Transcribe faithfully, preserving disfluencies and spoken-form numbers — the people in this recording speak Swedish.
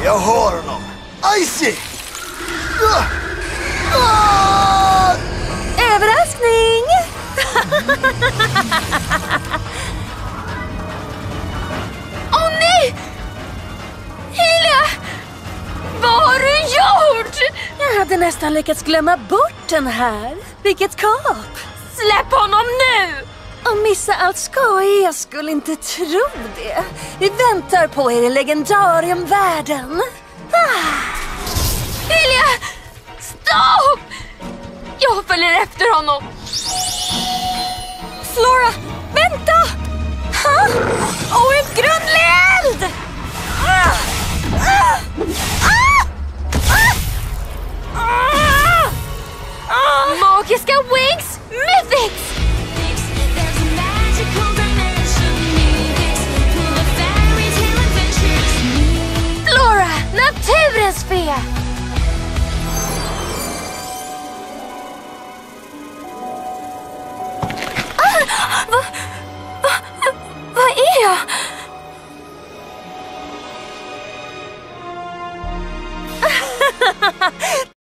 jag har honom! Icy! Ah! Ah! Överraskning! Åh oh, nej! Helia! Vad har du gjort? Jag hade nästan lyckats glömma bort den här. Vilket kap! Släpp honom nu! Och missa allt skoj, jag skulle inte tro det. Vi väntar på er i legendariumvärlden. Ah. Helia! Stopp! Jag följer efter honom. Flora, vänta! Ha? Och en grundlig eld! Ah! Ah! Ah! Ah! Magiska Winx! Mythix! Flora, naturens fe! Ah! Vad va, va är jag?